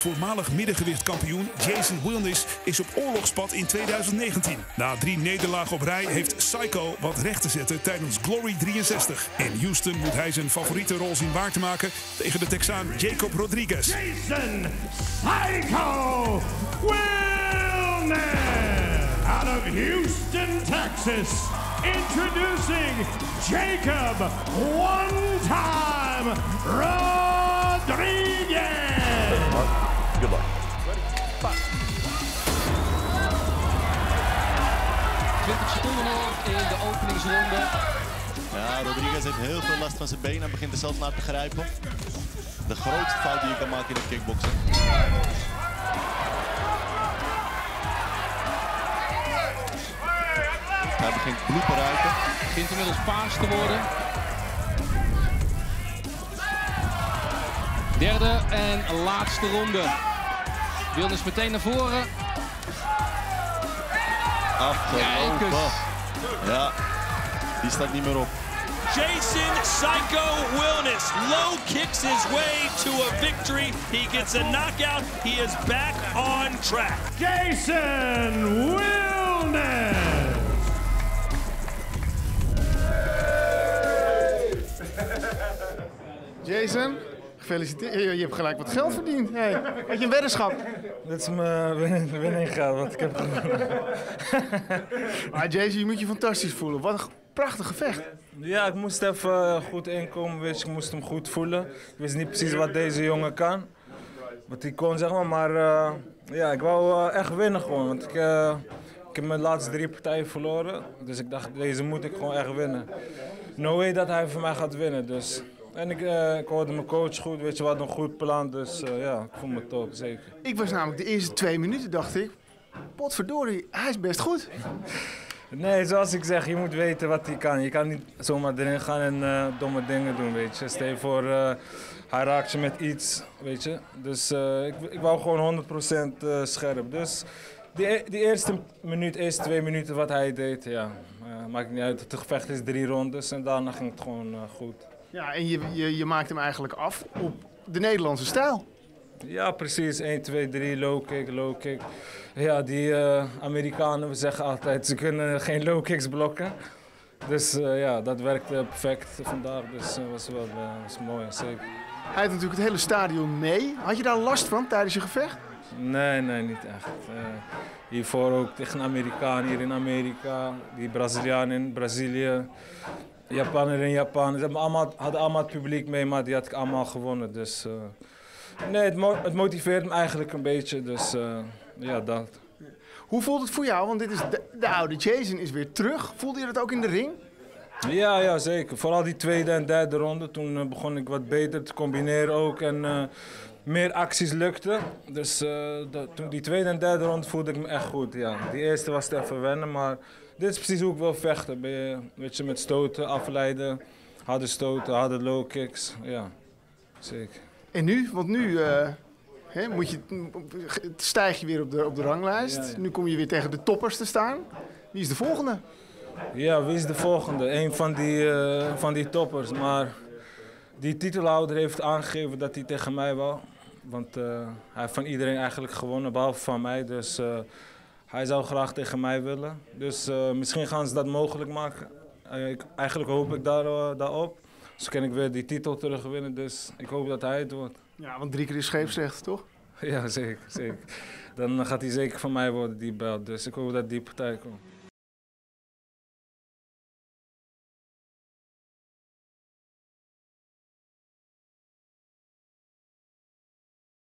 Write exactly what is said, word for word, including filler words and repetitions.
Voormalig middengewichtkampioen Jason Wilnis is op oorlogspad in tweeduizend negentien. Na drie nederlagen op rij heeft Psycho wat recht te zetten tijdens Glory drieënzestig. In Houston moet hij zijn favoriete rol zien waar te maken tegen de Texaan Jacob Rodriguez. Jason Psycho Wilnis out of Houston, Texas. Introducing Jacob One Time Rodriguez. Good luck. twintig seconden nog in de openingsronde. Ja, Rodriguez heeft heel veel last van zijn benen. Hij begint er zelf naar te grijpen. De grootste fout die je kan maken in het kickboksen. Hij begint bloed te ruiken. Het begint inmiddels paars te worden. Derde en laatste ronde. Wilnis meteen naar voren. Afgelopen. Ja, die staat niet meer op. Jason Psycho Wilnis low kicks his way to a victory. He gets a knockout. He is back on track. Jason Wilnis. Jason, gefeliciteerd. Je, je hebt gelijk wat geld verdiend. Hey, had je een weddenschap? Dit is mijn winning, winning geld wat ik heb gewonnen. Maar Jason, je moet je fantastisch voelen. Wat een prachtig gevecht. Ja, ik moest even goed inkomen, weet je, ik moest hem goed voelen. Ik wist niet precies wat deze jongen kan. Wat hij kon, zeg maar. Maar uh, ja, ik wou uh, echt winnen gewoon. Want ik, uh, ik heb mijn laatste drie partijen verloren. Dus ik dacht, deze moet ik gewoon echt winnen. No way dat hij voor mij gaat winnen, dus... En ik, uh, ik hoorde mijn coach goed, weet je, we hadden een goed plan, dus uh, ja, ik voel me top, zeker. Ik was namelijk de eerste twee minuten, dacht ik, potverdorie, hij is best goed. Nee, zoals ik zeg, je moet weten wat hij kan. Je kan niet zomaar erin gaan en uh, domme dingen doen, weet je. Stel je voor, uh, hij raakt je met iets, weet je. Dus uh, ik, ik wou gewoon honderd procent uh, scherp. Dus die, die eerste minuut, eerste twee minuten wat hij deed, ja, uh, maakt niet uit. Het gevecht is drie rondes en daarna ging het gewoon uh, goed. Ja, en je, je, je maakt hem eigenlijk af op de Nederlandse stijl. Ja, precies. één, twee, drie, low kick, low kick. Ja, die uh, Amerikanen, we zeggen altijd, ze kunnen geen low kicks blokken. Dus uh, ja, dat werkte perfect vandaag. Dus dat uh, was wel uh, was mooi, zeker. Hij had natuurlijk het hele stadion mee. Had je daar last van tijdens je gevecht? Nee, nee, niet echt. Uh, hiervoor ook tegen Amerikanen hier in Amerika, die Brazilianen in Brazilië. Japaner in Japan. Ze hebben allemaal, hadden allemaal het publiek mee, maar die had ik allemaal gewonnen. Dus uh, nee, het, mo het motiveert me eigenlijk een beetje. Dus uh, ja, dat. Hoe voelt het voor jou? Want dit is de, de oude Jason is weer terug. Voelde je dat ook in de ring? Ja, ja, zeker. Vooral die tweede en derde ronde. Toen uh, begon ik wat beter te combineren ook en uh, meer acties lukten. Dus uh, dat, toen die tweede en derde ronde voelde ik me echt goed. Ja. Die eerste was het even wennen, maar dit is precies hoe ik wil vechten. Ben je, weet je, met stoten, afleiden, harde stoten, harde low kicks. Ja, zeker. En nu? Want nu uh, hè, moet je, stijg je weer op de, op de ranglijst. Ja, ja. Nu kom je weer tegen de toppers te staan. Wie is de volgende? Ja, wie is de volgende? Een van die, uh, van die toppers. Maar die titelhouder heeft aangegeven dat hij tegen mij wou. Want uh, hij heeft van iedereen eigenlijk gewonnen, behalve van mij. Dus uh, hij zou graag tegen mij willen. Dus uh, misschien gaan ze dat mogelijk maken. Uh, ik, eigenlijk hoop ik daar, uh, daarop. Zo kan ik weer die titel terugwinnen. Dus ik hoop dat hij het wordt. Ja, want drie keer is scheepsrecht, toch? Ja, zeker, zeker. Dan gaat hij zeker van mij worden, die belt. Dus ik hoop dat die partij komt.